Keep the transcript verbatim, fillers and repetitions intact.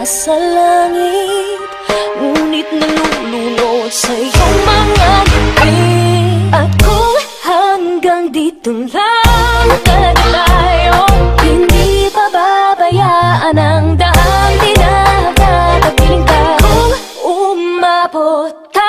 sa langit, ngunit nalulunod sa iyong mga ngiti. At kung hanggang dito lang talaga tayo, hindi pababayaan ang daang dinagdadapiling ka. Kung umabot